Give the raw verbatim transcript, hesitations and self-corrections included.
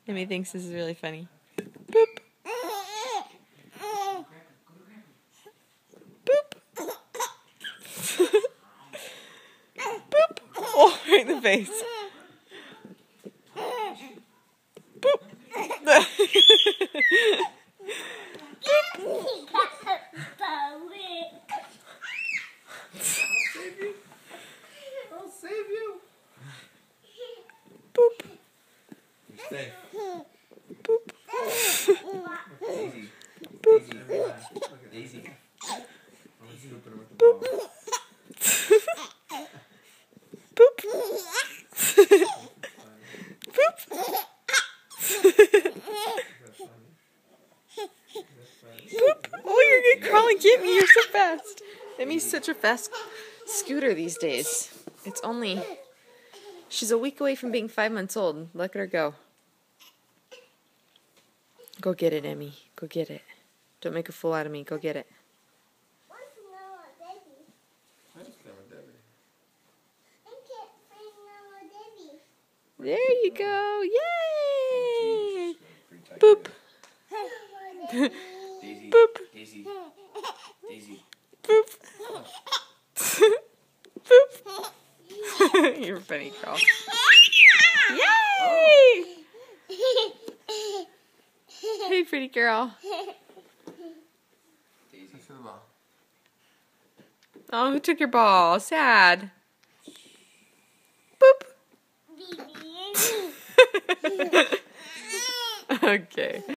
Emmy thinks this is really funny. Boop. Boop. Boop. Oh, right in the face. Boop. I'll save you. Boop. You're safe. Boop. Daisy. Boop. Daisy. Daisy. Daisy. Boop. Boop. Boop. Boop. Oh, you're gonna crawl and get me. You're so fast. Emmy's such a fast scooter these days. It's only... She's a week away from being five months old. Look at her go. Go get it, Emmy. Go get it. Don't make a fool out of me. Go get it. There you go. Yay! Boop. Daisy. Boop. Daisy. Daisy. Boop. Boop. You're funny, girl. Yay! Hey, pretty girl. Daisy. For the ball. Oh, who took your ball? Sad. Boop. Okay.